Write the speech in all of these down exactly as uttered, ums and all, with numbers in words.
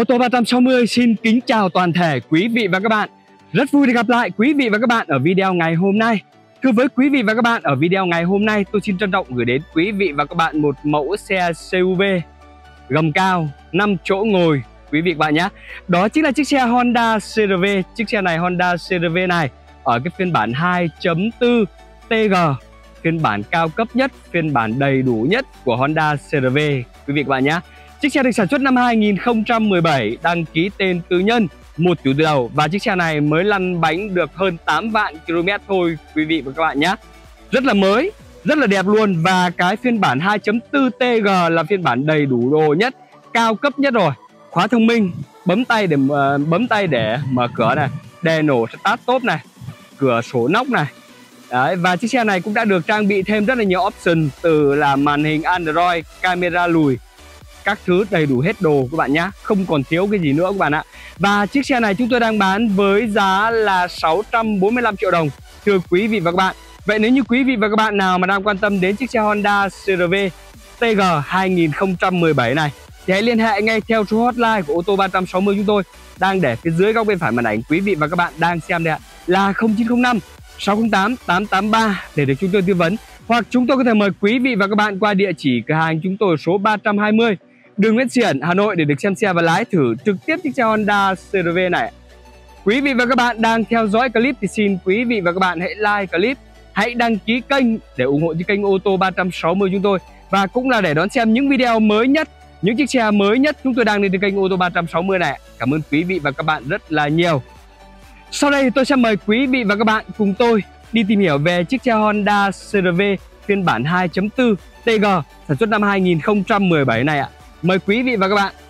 Ô tô ba trăm sáu mươi xin kính chào toàn thể quý vị và các bạn. Rất vui được gặp lại quý vị và các bạn ở video ngày hôm nay. Thưa với quý vị và các bạn, ở video ngày hôm nay tôi xin trân trọng gửi đến quý vị và các bạn một mẫu xe xê u vê gầm cao năm chỗ ngồi quý vị và các bạn nhé. Đó chính là chiếc xe Honda xê rờ vê. Chiếc xe này Honda xê rờ vê này ở cái phiên bản hai chấm bốn tê giê, phiên bản cao cấp nhất, phiên bản đầy đủ nhất của Honda xê rờ vê quý vị và các bạn nhé. Chiếc xe được sản xuất năm hai nghìn không trăm mười bảy, đăng ký tên tư nhân, một chủ từ đầu, và chiếc xe này mới lăn bánh được hơn tám vạn ki lô mét thôi quý vị và các bạn nhé. Rất là mới, rất là đẹp luôn. Và cái phiên bản hai chấm bốn tê giê là phiên bản đầy đủ đồ nhất, cao cấp nhất rồi. Khóa thông minh, bấm tay để uh, bấm tay để mở cửa này, đèn nổ start top này, cửa sổ nóc này. Đấy, và chiếc xe này cũng đã được trang bị thêm rất là nhiều option, từ là màn hình Android, camera lùi, các thứ đầy đủ hết đồ các bạn nhé, không còn thiếu cái gì nữa các bạn ạ. Và chiếc xe này chúng tôi đang bán với giá là sáu trăm bốn mươi lăm triệu đồng, thưa quý vị và các bạn. Vậy nếu như quý vị và các bạn nào mà đang quan tâm đến chiếc xe Honda xê rờ vê tê giê hai nghìn không trăm mười bảy này thì hãy liên hệ ngay theo số hotline của ô tô ba trăm sáu mươi chúng tôi đang để phía dưới góc bên phải màn ảnh quý vị và các bạn đang xem đây ạ, là không chín không năm sáu không tám tám tám ba để được chúng tôi tư vấn. Hoặc chúng tôi có thể mời quý vị và các bạn qua địa chỉ cửa hàng chúng tôi ở số ba trăm hai mươi đường Nguyễn Xiển, Hà Nội để được xem xe và lái thử trực tiếp chiếc xe Honda xê rờ vê này. Quý vị và các bạn đang theo dõi clip thì xin quý vị và các bạn hãy like clip, hãy đăng ký kênh để ủng hộ cho kênh ô tô ba trăm sáu mươi chúng tôi, và cũng là để đón xem những video mới nhất, những chiếc xe mới nhất chúng tôi đang lên trên kênh ô tô ba trăm sáu mươi này. Cảm ơn quý vị và các bạn rất là nhiều. Sau đây thì tôi sẽ mời quý vị và các bạn cùng tôi đi tìm hiểu về chiếc xe Honda xê rờ vê phiên bản hai chấm bốn tê giê sản xuất năm hai nghìn không trăm mười bảy này ạ. Mời quý vị và các bạn.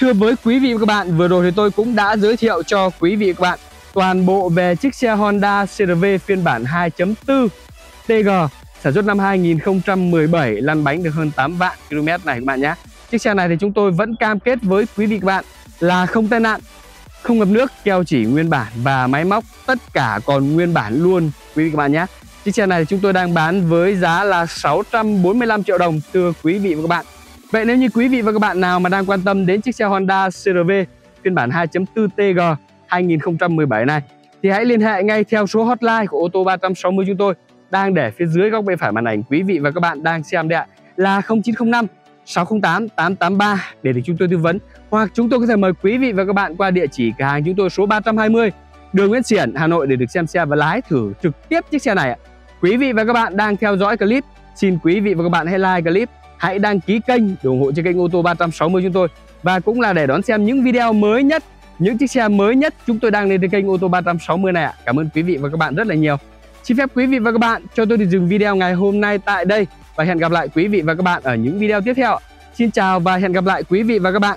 Thưa với quý vị và các bạn, vừa rồi thì tôi cũng đã giới thiệu cho quý vị và các bạn toàn bộ về chiếc xe Honda xê rờ vê phiên bản hai chấm bốn tê giê sản xuất năm hai nghìn không trăm mười bảy, lăn bánh được hơn tám vạn ki lô mét này các bạn nhé. Chiếc xe này thì chúng tôi vẫn cam kết với quý vị và các bạn là không tai nạn, không ngập nước, keo chỉ nguyên bản và máy móc tất cả còn nguyên bản luôn quý vị và các bạn nhé. Chiếc xe này thì chúng tôi đang bán với giá là sáu trăm bốn mươi lăm triệu đồng thưa quý vị và các bạn. Vậy nếu như quý vị và các bạn nào mà đang quan tâm đến chiếc xe Honda xê rờ vê phiên bản hai chấm bốn tê giê hai nghìn không trăm mười bảy này thì hãy liên hệ ngay theo số hotline của ô tô ba trăm sáu mươi chúng tôi đang để phía dưới góc bên phải màn ảnh quý vị và các bạn đang xem đây ạ, là không chín không năm sáu không tám tám tám ba để được chúng tôi tư vấn, hoặc chúng tôi có thể mời quý vị và các bạn qua địa chỉ cửa hàng chúng tôi số ba trăm hai mươi đường Nguyễn Xiển, Hà Nội để được xem xe và lái thử trực tiếp chiếc xe này ạ. Quý vị và các bạn đang theo dõi clip, xin quý vị và các bạn hãy like clip, hãy đăng ký kênh để ủng hộ cho kênh ô tô ba trăm sáu mươi chúng tôi, và cũng là để đón xem những video mới nhất, những chiếc xe mới nhất chúng tôi đang lên trên kênh ô tô ba trăm sáu mươi này ạ. Cảm ơn quý vị và các bạn rất là nhiều. Xin phép quý vị và các bạn cho tôi được dừng video ngày hôm nay tại đây và hẹn gặp lại quý vị và các bạn ở những video tiếp theo. Xin chào và hẹn gặp lại quý vị và các bạn.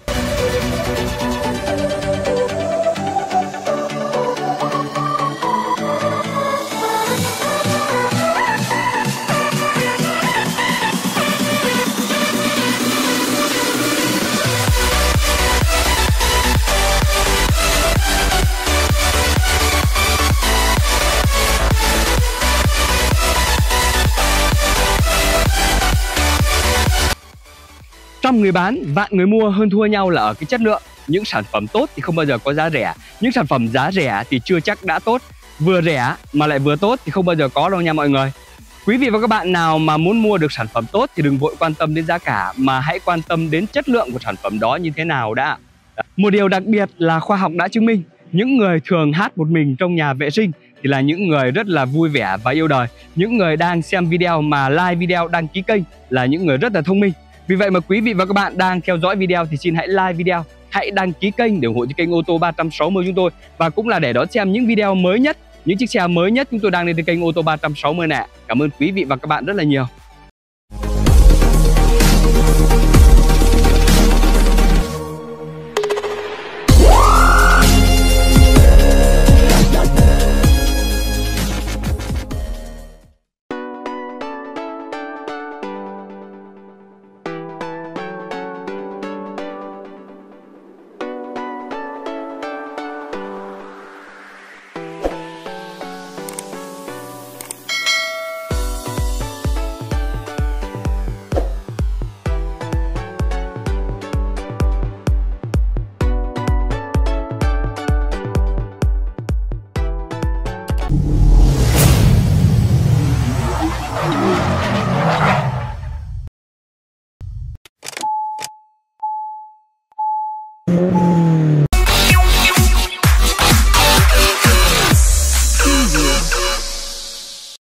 Trăm người bán, vạn người mua, hơn thua nhau là ở cái chất lượng. Những sản phẩm tốt thì không bao giờ có giá rẻ. Những sản phẩm giá rẻ thì chưa chắc đã tốt. Vừa rẻ mà lại vừa tốt thì không bao giờ có đâu nha mọi người. Quý vị và các bạn nào mà muốn mua được sản phẩm tốt thì đừng vội quan tâm đến giá cả, mà hãy quan tâm đến chất lượng của sản phẩm đó như thế nào đã. Một điều đặc biệt là khoa học đã chứng minh, những người thường hát một mình trong nhà vệ sinh thì là những người rất là vui vẻ và yêu đời. Những người đang xem video mà like video, đăng ký kênh là những người rất là thông minh. Vì vậy mà quý vị và các bạn đang theo dõi video thì xin hãy like video, hãy đăng ký kênh để ủng hộ cho kênh ô tô ba trăm sáu mươi chúng tôi, và cũng là để đón xem những video mới nhất, những chiếc xe mới nhất chúng tôi đang lên trên kênh ô tô ba trăm sáu mươi này. Cảm ơn quý vị và các bạn rất là nhiều. Thank you.